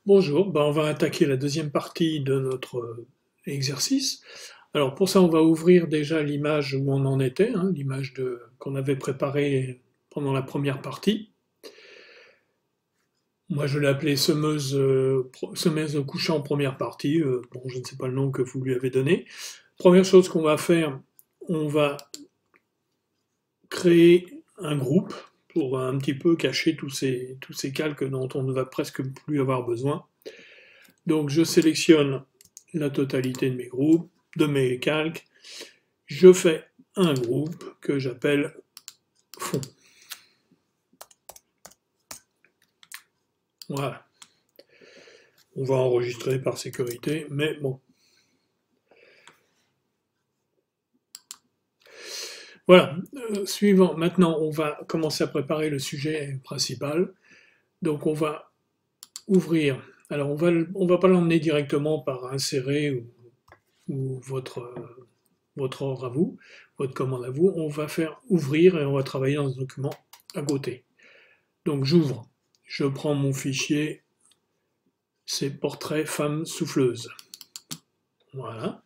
Bonjour, on va attaquer la deuxième partie de notre exercice. Alors pour ça, on va ouvrir déjà l'image où on en était, hein, l'image qu'on avait préparée pendant la première partie. Moi, je l'ai appelée semeuse couchant première partie. Bon, je ne sais pas le nom que vous lui avez donné. Première chose qu'on va faire, on va créer un groupe pour un petit peu cacher tous ces calques dont on ne va presque plus avoir besoin. Donc je sélectionne la totalité de mes groupes, de mes calques. Je fais un groupe que j'appelle fond. Voilà. On va enregistrer par sécurité, mais bon. Voilà. Suivant. Maintenant, on va commencer à préparer le sujet principal. Donc on va ouvrir. Alors on va pas l'emmener directement par insérer ou votre ordre à vous, votre commande à vous. On va faire ouvrir et on va travailler dans ce document à côté. Donc j'ouvre. Je prends mon fichier, c'est portrait femme souffleuse. Voilà.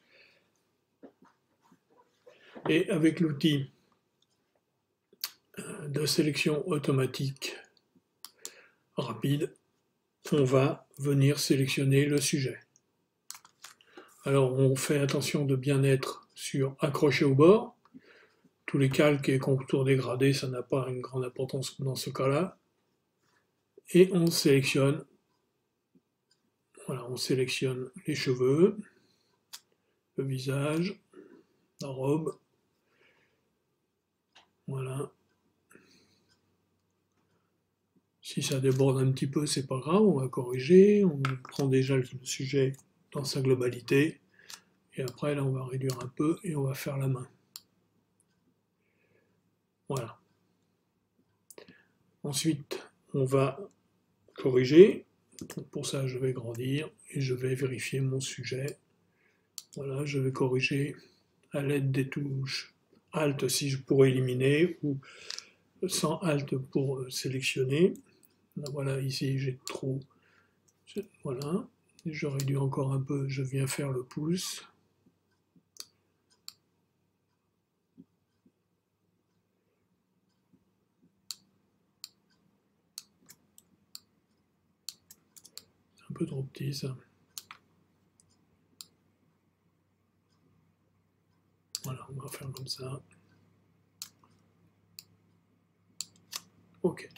Et avec l'outil de sélection automatique rapide, on va venir sélectionner le sujet. Alors on fait attention de bien être sur accroché au bord. Tous les calques et contours dégradés, ça n'a pas une grande importance dans ce cas-là. Et on sélectionne, voilà, on sélectionne les cheveux, le visage, la robe. Voilà. Si ça déborde un petit peu, c'est pas grave, on va corriger, on prend déjà le sujet dans sa globalité, et après là on va réduire un peu et on va faire la main. Voilà. Ensuite, on va corriger. Pour ça, je vais grandir et je vais vérifier mon sujet. Voilà, je vais corriger à l'aide des touches Alt si je pourrais éliminer, ou sans Alt pour sélectionner. Là, voilà, ici j'ai trop. Voilà, je réduis encore un peu, je viens faire le pouce. C'est un peu trop petit ça. Voilà, on va faire comme ça. Ok.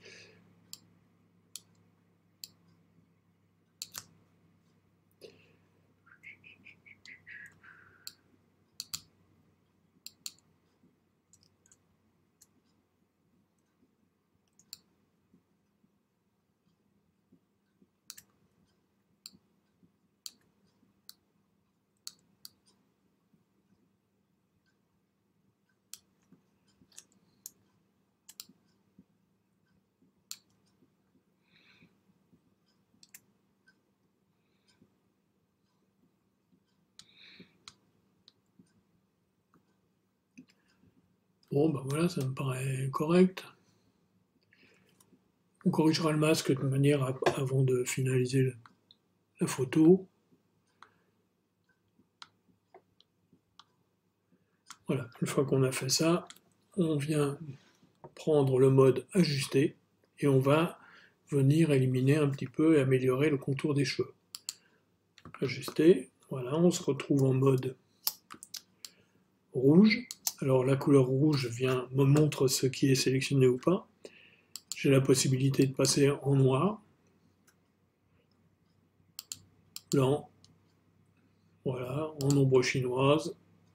Bon, ben voilà, ça me paraît correct. On corrigera le masque de manière avant de finaliser la photo. Voilà, une fois qu'on a fait ça, on vient prendre le mode ajuster et on va venir éliminer un petit peu et améliorer le contour des cheveux. Ajuster, voilà, on se retrouve en mode rouge. Alors la couleur rouge me montre ce qui est sélectionné ou pas. J'ai la possibilité de passer en noir, blanc, voilà, en ombre chinoise,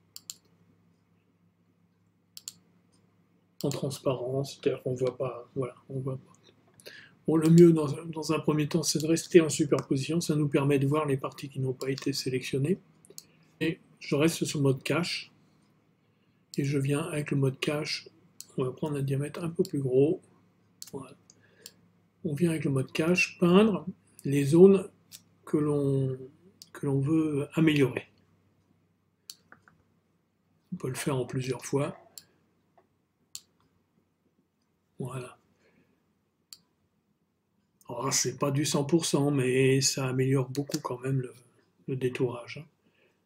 en transparence, c'est-à-dire qu'on voit pas, voilà, on voit pas. Bon, le mieux dans un premier temps, c'est de rester en superposition, ça nous permet de voir les parties qui n'ont pas été sélectionnées. Et je reste sur le mode cache, et je viens avec le mode cache, on va prendre un diamètre un peu plus gros, voilà. On vient avec le mode cache peindre les zones que l'on veut améliorer. On peut le faire en plusieurs fois. Voilà. Oh, c'est pas du 100%, mais ça améliore beaucoup quand même le détourage, hein.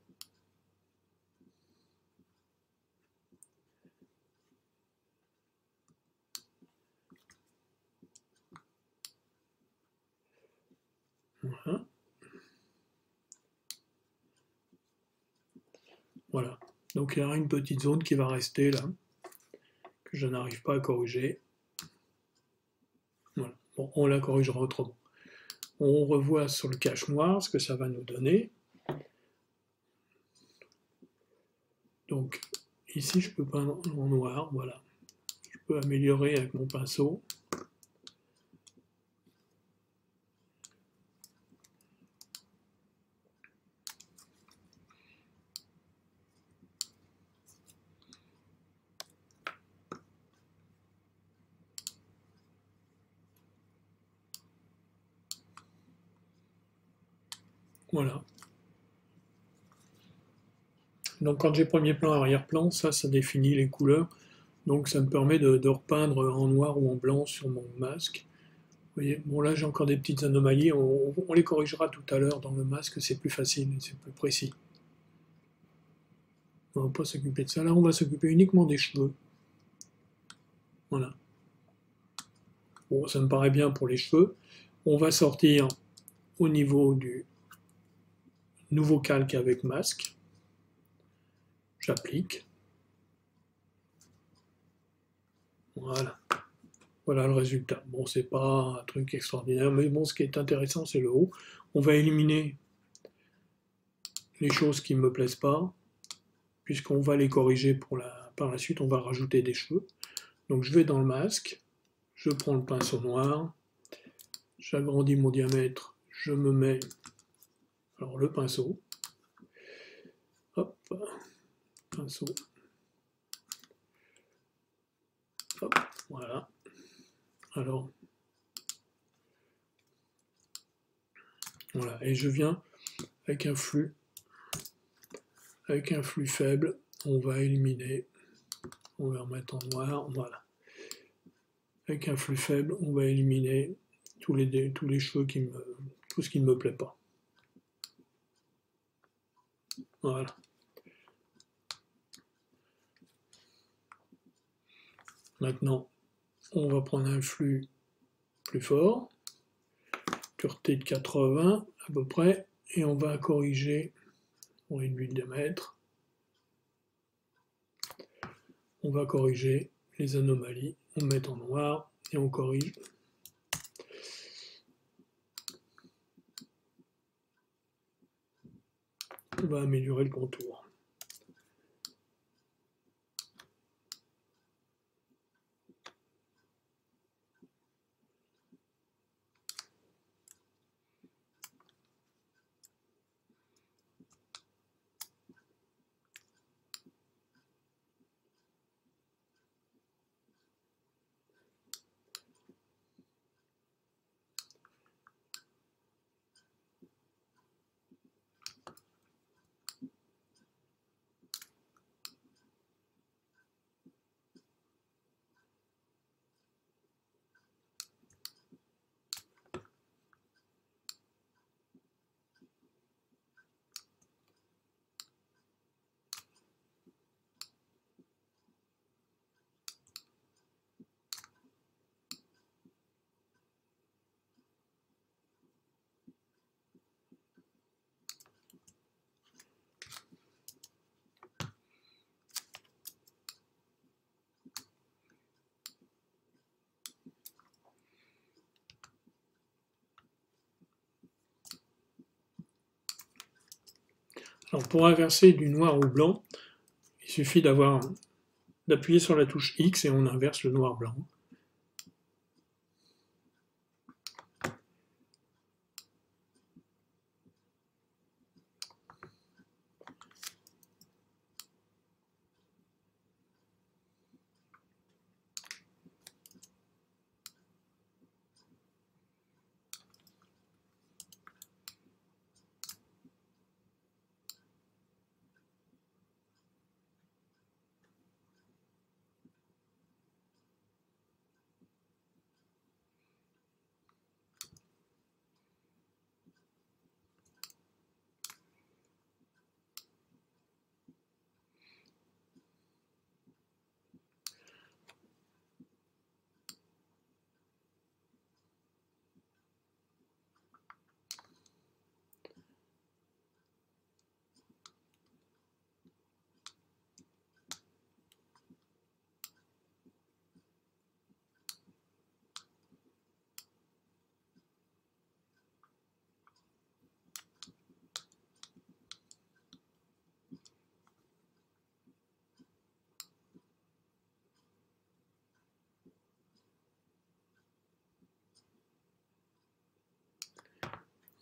Voilà. Voilà. Donc il y aura une petite zone qui va rester là, que je n'arrive pas à corriger. Voilà. Bon, on la corrigera autrement. On revoit sur le cache noir ce que ça va nous donner. Donc ici je peux peindre en noir, voilà. Je peux améliorer avec mon pinceau. Voilà. Donc quand j'ai premier plan, arrière-plan, ça définit les couleurs. Donc ça me permet de repeindre en noir ou en blanc sur mon masque. Vous voyez, bon là j'ai encore des petites anomalies, on les corrigera tout à l'heure dans le masque, c'est plus facile, c'est plus précis. On ne va pas s'occuper de ça, là on va s'occuper uniquement des cheveux. Voilà. Bon, ça me paraît bien pour les cheveux. On va sortir au niveau du nouveau calque avec masque. J'applique. Voilà. Voilà le résultat. Bon, c'est pas un truc extraordinaire, mais bon, ce qui est intéressant, c'est le haut. On va éliminer les choses qui ne me plaisent pas, puisqu'on va les corriger par la suite, on va rajouter des cheveux. Donc je vais dans le masque, je prends le pinceau noir, j'agrandis mon diamètre, je me mets alors le pinceau, hop, pinceau, hop, voilà. Alors, voilà, et je viens avec un flux faible, on va éliminer, on va remettre en noir, voilà. Avec un flux faible, on va éliminer tous les cheveux tout ce qui ne me plaît pas. Voilà. Maintenant, on va prendre un flux plus fort, pureté de 80 à peu près, et on va corriger, on réduit le diamètre, on va corriger les anomalies, on met en noir et on corrige. On va améliorer le contour. Alors pour inverser du noir au blanc, il suffit d'appuyer sur la touche X et on inverse le noir-blanc.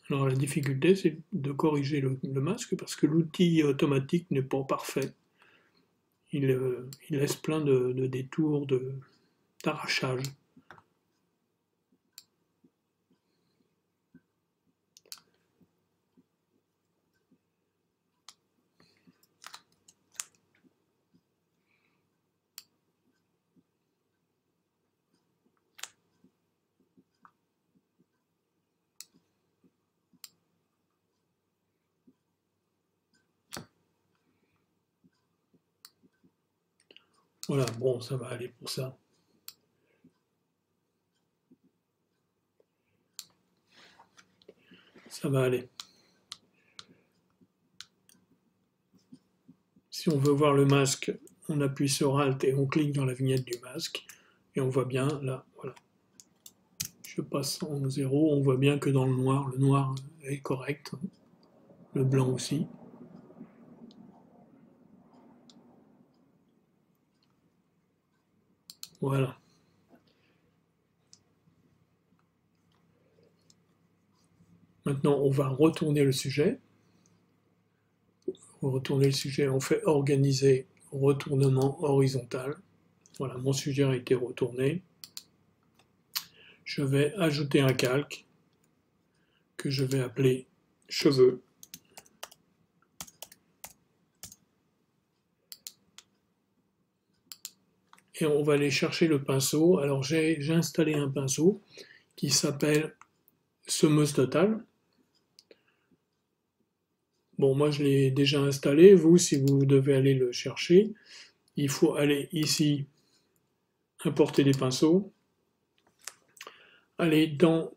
Alors la difficulté, c'est de corriger le masque parce que l'outil automatique n'est pas parfait. Il laisse plein de détours, d'arrachage. Voilà, bon, ça va aller pour ça. Ça va aller. Si on veut voir le masque, on appuie sur Alt et on clique dans la vignette du masque. Et on voit bien, là, voilà. Je passe en 0, on voit bien que dans le noir est correct. Le blanc aussi. Voilà. Maintenant, on va retourner le sujet. Pour retourner le sujet, on fait organiser retournement horizontal. Voilà, mon sujet a été retourné. Je vais ajouter un calque que je vais appeler cheveux. Et on va aller chercher le pinceau. Alors j'ai installé un pinceau qui s'appelle semeuse totale. Bon, moi je l'ai déjà installé. Vous, si vous devez aller le chercher, il faut aller ici, importer des pinceaux, aller dans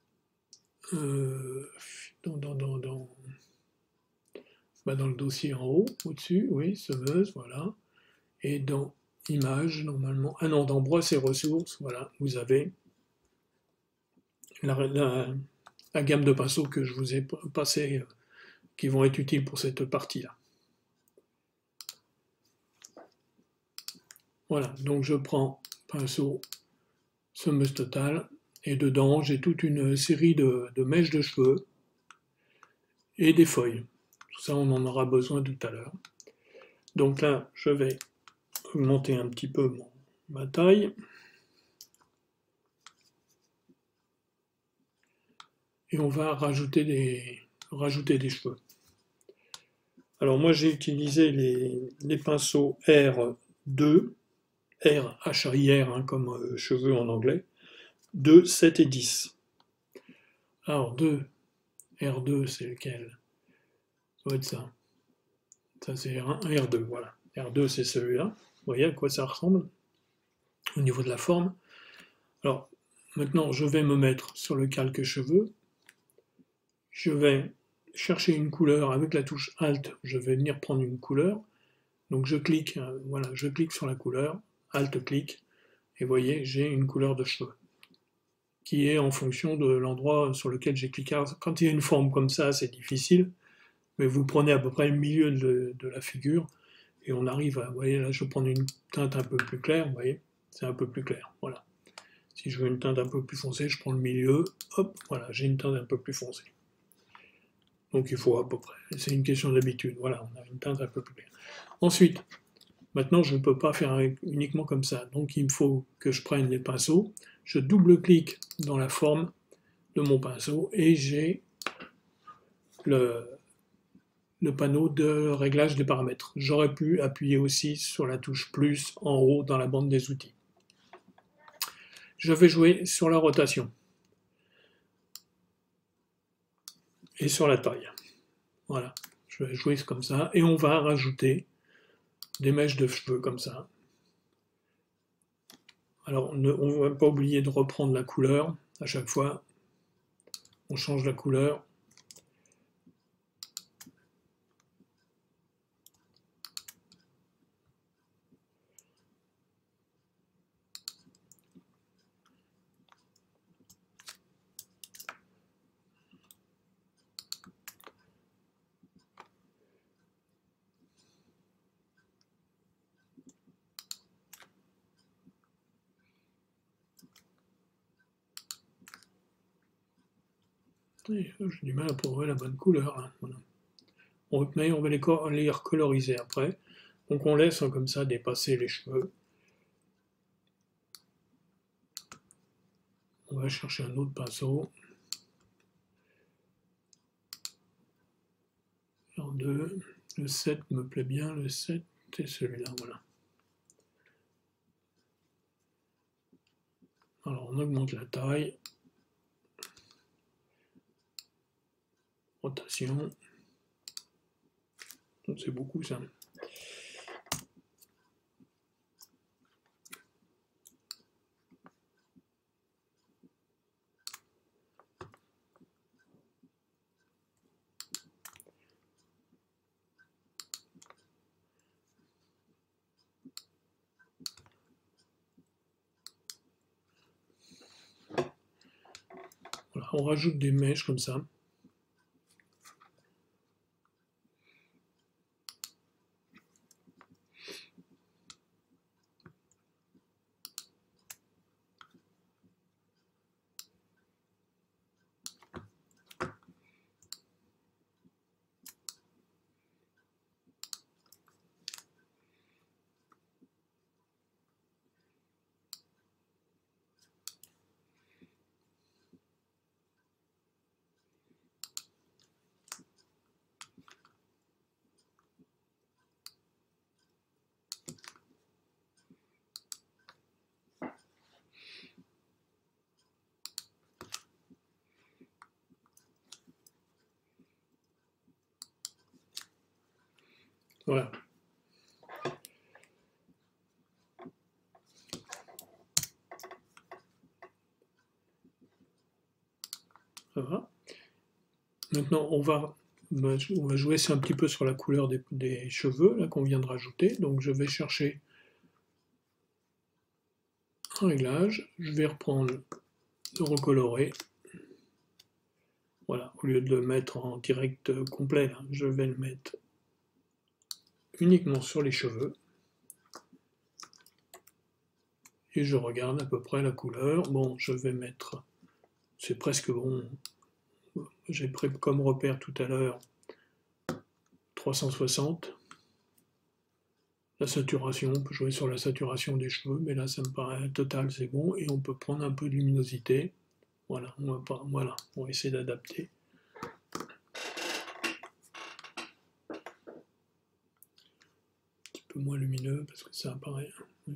le dossier en haut, au-dessus, oui, semeuse, voilà, et dans images, normalement, ah non, dans brosse et ressources, voilà, vous avez la gamme de pinceaux que je vous ai passé, qui vont être utiles pour cette partie-là. Voilà, donc je prends pinceau semeuse totale, et dedans j'ai toute une série de mèches de cheveux et des feuilles. Tout ça, on en aura besoin tout à l'heure. Donc là, je vais augmenter un petit peu ma taille. Et on va rajouter des cheveux. Alors moi j'ai utilisé les pinceaux R2, R, H-I-R, hein, comme cheveux en anglais, 2, 7 et 10. Alors R2 c'est lequel? Ça doit être ça. Ça c'est R1, R2, voilà. R2 c'est celui-là. Vous voyez à quoi ça ressemble au niveau de la forme. Alors maintenant je vais me mettre sur le calque cheveux. Je vais chercher une couleur avec la touche Alt, je vais venir prendre une couleur. Donc je clique, voilà, je clique sur la couleur, Alt clic, et vous voyez, j'ai une couleur de cheveux qui est en fonction de l'endroit sur lequel j'ai cliqué. Alors, quand il y a une forme comme ça, c'est difficile, mais vous prenez à peu près le milieu de la figure et on arrive à, vous voyez, là je vais prendre une teinte un peu plus claire, vous voyez, c'est un peu plus clair, voilà. Si je veux une teinte un peu plus foncée, je prends le milieu, hop, voilà, j'ai une teinte un peu plus foncée. Donc il faut à peu près, c'est une question d'habitude, voilà, on a une teinte un peu plus claire. Ensuite, maintenant je ne peux pas faire uniquement comme ça, donc il me faut que je prenne les pinceaux, je double-clique dans la forme de mon pinceau et j'ai le panneau de réglage des paramètres. J'aurais pu appuyer aussi sur la touche plus en haut dans la bande des outils. Je vais jouer sur la rotation et sur la taille. Voilà, je vais jouer comme ça et on va rajouter des mèches de cheveux comme ça. Alors on ne va pas oublier de reprendre la couleur à chaque fois. On change la couleur. J'ai du mal à trouver la bonne couleur. Hein. Voilà. Mais on va les recoloriser après. Donc on laisse comme ça dépasser les cheveux. On va chercher un autre pinceau. En 2. Le 7 me plaît bien. Le 7 c'est celui-là. Voilà. Alors on augmente la taille. Rotation. C'est beaucoup ça. Voilà, on rajoute des mèches comme ça. Voilà. Ça va. Maintenant, on va jouer un petit peu sur la couleur des cheveux là qu'on vient de rajouter. Donc je vais chercher un réglage. Je vais reprendre le recolorer. Voilà, au lieu de le mettre en direct complet, là, je vais le mettre uniquement sur les cheveux. Et je regarde à peu près la couleur. Bon, je vais mettre, c'est presque bon. J'ai pris comme repère tout à l'heure 360. La saturation, on peut jouer sur la saturation des cheveux, mais là ça me paraît total, c'est bon. Et on peut prendre un peu de luminosité. Voilà, on va essayer d'adapter. Un petit peu moins lumineux parce que ça apparaît. Oui.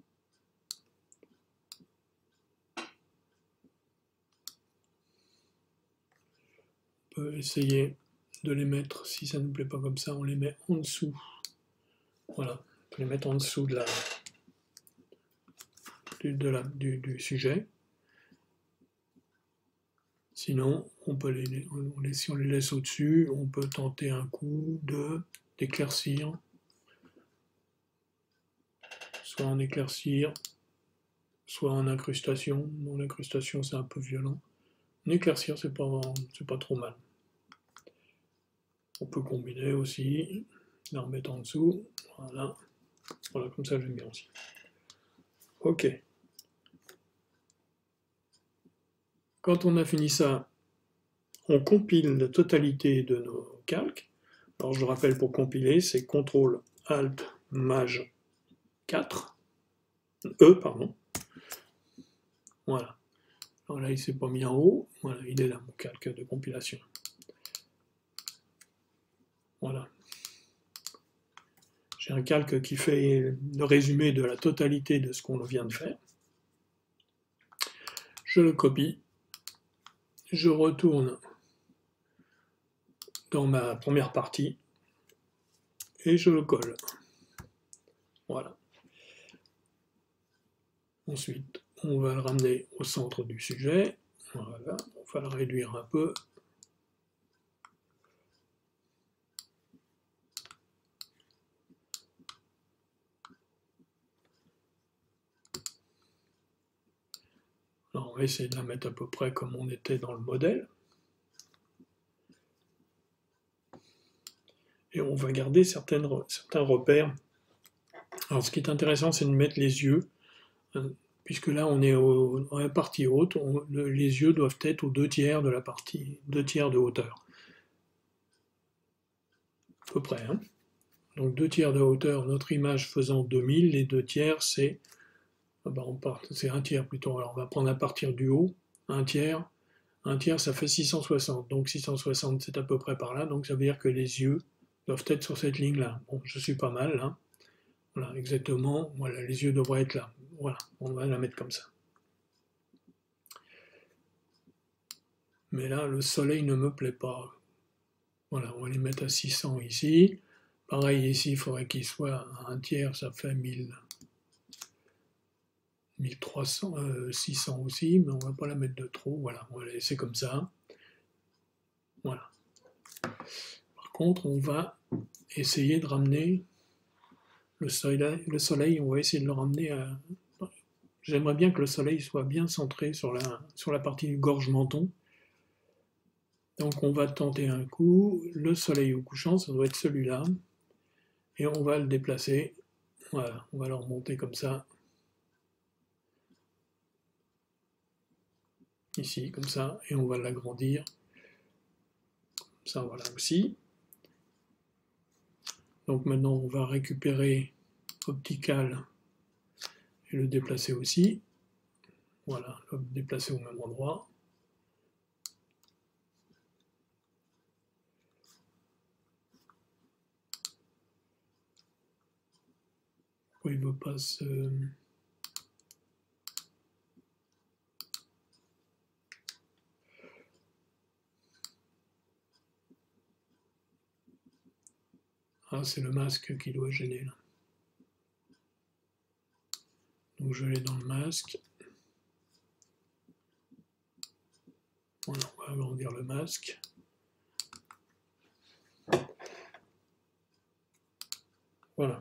On peut essayer de les mettre, si ça ne nous plaît pas comme ça, on les met en dessous. Voilà, on peut les mettre en dessous du sujet. Sinon, si on les laisse au-dessus, on peut tenter un coup d'éclaircir. Soit en éclaircir, soit en incrustation. Non, l'incrustation c'est un peu violent. En éclaircir, c'est pas trop mal. On peut combiner aussi, la remettre en dessous. Voilà, comme ça j'aime bien aussi. Ok. Quand on a fini ça, on compile la totalité de nos calques. Alors je rappelle, pour compiler, c'est CTRL ALT MAJ 4. Pardon. Voilà. Alors là, il ne s'est pas mis en haut. Voilà, il est là, mon calque de compilation. Voilà. J'ai un calque qui fait le résumé de la totalité de ce qu'on vient de faire. Je le copie. Je retourne dans ma première partie et je le colle. Voilà. Ensuite, on va le ramener au centre du sujet. Voilà. On va le réduire un peu. Alors, on va essayer de la mettre à peu près comme on était dans le modèle. Et on va garder certains repères. Alors, ce qui est intéressant, c'est de mettre les yeux puisque là on est dans la partie haute, les yeux doivent être aux 2/3 de la partie, 2/3 de hauteur. À peu près. Hein. Donc 2/3 de hauteur, notre image faisant 2000, les 2/3 c'est c'est 1/3 plutôt. Alors on va prendre à partir du haut, 1/3. 1/3 ça fait 660. Donc 660 c'est à peu près par là. Donc ça veut dire que les yeux doivent être sur cette ligne-là. Bon, je suis pas mal là. Voilà, exactement. Voilà, les yeux devraient être là. Voilà, on va la mettre comme ça. Mais là, le soleil ne me plaît pas. Voilà, on va les mettre à 600 ici. Pareil ici, il faudrait qu'il soit à 1/3, ça fait 1300, 600 aussi, mais on va pas la mettre de trop. Voilà, on va la laisser comme ça. Voilà. Par contre, on va essayer de ramener le soleil, on va essayer de le ramener à... J'aimerais bien que le soleil soit bien centré sur la partie du gorge-menton. Donc on va tenter un coup, le soleil au couchant, ça doit être celui-là, et on va le déplacer, voilà, on va le remonter comme ça, ici, comme ça, et on va l'agrandir, ça voilà aussi. Donc maintenant on va récupérer Optical et le déplacer aussi, voilà, le déplacer au même endroit. Pourquoi il ne veut pas se... Ah, c'est le masque qui doit gêner là. Donc je l'ai dans le masque. Voilà, on va agrandir le masque. Voilà.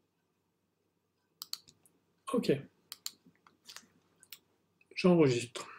Ok. J'enregistre.